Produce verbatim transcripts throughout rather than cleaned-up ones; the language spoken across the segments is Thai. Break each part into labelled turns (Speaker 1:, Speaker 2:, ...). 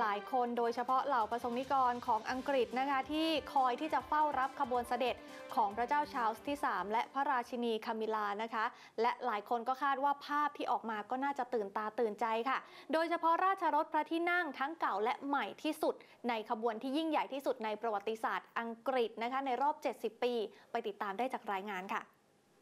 Speaker 1: หลายคนโดยเฉพาะเหล่าประสงค์นิกรของอังกฤษนะคะที่คอยที่จะเฝ้ารับขบวนเสด็จของพระเจ้าชาร์ลส์ที่สามและพระราชินีคามิลานะคะและหลายคนก็คาดว่าภาพที่ออกมาก็น่าจะตื่นตาตื่นใจค่ะโดยเฉพาะราชรถพระที่นั่งทั้งเก่าและใหม่ที่สุดในขบวนที่ยิ่งใหญ่ที่สุดในประวัติศาสตร์อังกฤษนะคะในรอบเจ็ดสิบปีไปติดตามได้จากรายงานค่ะ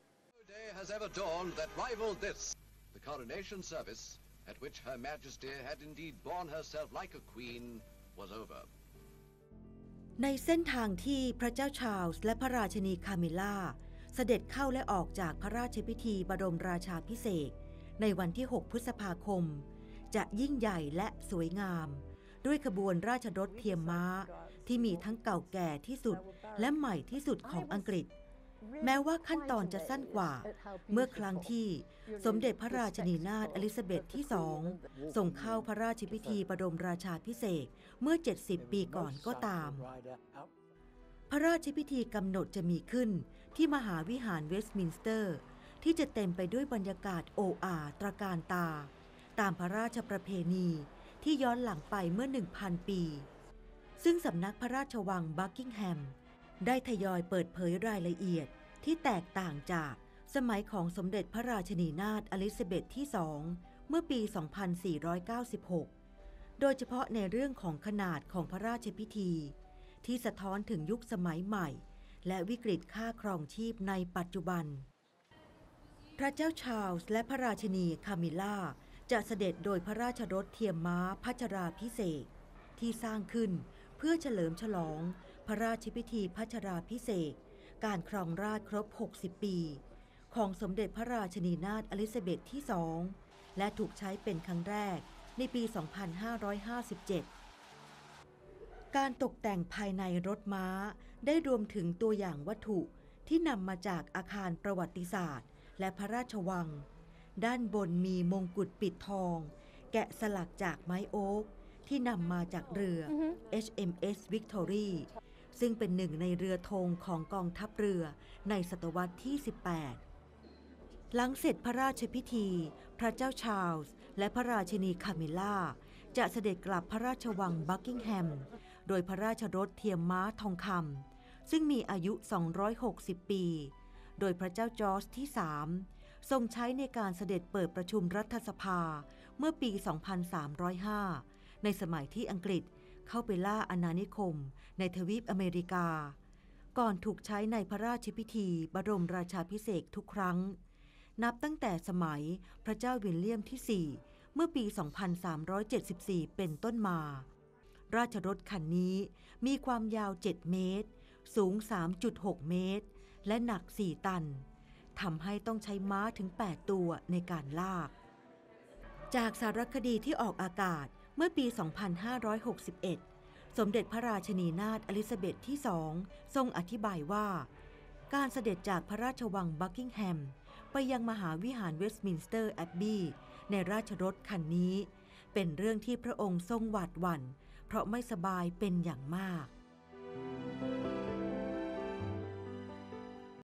Speaker 2: day has ever dawned that rivaled this, the coronation service, at which Her Majesty had indeed borne herself like a queen, was over.
Speaker 3: ในเส้นทางที่พระเจ้าชาร์ลส์และพระราชินีคามิล่าเสด็จเข้าและออกจากพระราชพิธีบรมราชาภิเษกในวันที่หกพฤษภาคมจะยิ่งใหญ่และสวยงามด้วยขบวนราชรถเทียมม้าที่มีทั้งเก่าแก่ที่สุดและใหม่ที่สุดของอังกฤษแม้ว่าขั้นตอนจะสั้นกว่าเมื่อครั้งที่สมเด็จพระราชินีนาถอลิซาเบธที่สองส่งเข้าพระราชพิธีบรมราชาภิเษกเมื่อเจ็ดสิบปีก่อนก็ตามพระราชพิธีกำหนดจะมีขึ้นที่มหาวิหารเวสต์มินสเตอร์ที่จะเต็มไปด้วยบรรยากาศโอ้อาตระการตาตามพระราชประเพณีที่ย้อนหลังไปเมื่อ หนึ่งพัน ปีซึ่งสำนักพระราชวังบักกิงแฮมได้ทยอยเปิดเผยรายละเอียดที่แตกต่างจากสมัยของสมเด็จพระราชินีนาถอลิซาเบธที่สองเมื่อปี สองพันสี่ร้อยเก้าสิบหก โดยเฉพาะในเรื่องของขนาดของพระราชพิธีที่สะท้อนถึงยุคสมัยใหม่และวิกฤตค่าครองชีพในปัจจุบันพระเจ้าชาร์ลส์และพระราชินีคามิล่าจะเสด็จโดยพระราชรถเทียมม้าพัชราภิเษกที่สร้างขึ้นเพื่อเฉลิมฉลองพระราชพิธีพัชราภิเษกการครองราชย์ครบหกสิบปีของสมเด็จพระราชินีนาถอลิซาเบธที่สองและถูกใช้เป็นครั้งแรกในปี สองพันห้าร้อยห้าสิบเจ็ด การตกแต่งภายในรถม้าได้รวมถึงตัวอย่างวัตถุที่นำมาจากอาคารประวัติศาสตร์และพระราชวังด้านบนมีมงกุฎปิดทองแกะสลักจากไม้โอ๊กที่นำมาจากเรือ เอช เอ็ม เอส Victory ซึ่งเป็นหนึ่งในเรือธงของกองทัพเรือในศตวรรษที่ สิบแปด หลังเสร็จพระราชพิธีพระเจ้าชาร์ลส์และพระราชินีคามิล่าจะเสด็จกลับพระราชวังบักกิงแฮมโดยพระราชรถเทียมม้าทองคำซึ่งมีอายุ สองร้อยหกสิบ ปีโดยพระเจ้าจอร์จที่สามทรงใช้ในการเสด็จเปิดประชุมรัฐสภาเมื่อปี สองพันสามร้อยห้า ในสมัยที่อังกฤษเข้าไปล่าอาณานิคมในทวีปอเมริกาก่อนถูกใช้ในพระราชพิธีบรมราชาภิเษกทุกครั้งนับตั้งแต่สมัยพระเจ้าวิลเลียมที่สี่เมื่อปี สองพันสามร้อยเจ็ดสิบสี่ เป็นต้นมาราชรถคันนี้มีความยาว เจ็ด เมตรสูง สามจุดหก เมตรและหนัก สี่ ตันทำให้ต้องใช้ม้าถึง แปด ตัวในการลากจากสารคดีที่ออกอากาศเมื่อปี สองพันห้าร้อยหกสิบเอ็ด สมเด็จพระราชินีนาถอลิซาเบธที่สองทรงอธิบายว่าการเสด็จจากพระราชวังบักกิงแฮมไปยังมหาวิหารเวสต์มินสเตอร์แอบบีย์ในราชรถคันนี้เป็นเรื่องที่พระองค์ทรงหวาดหวั่นเพราะไม่สบายเป็นอย่างมาก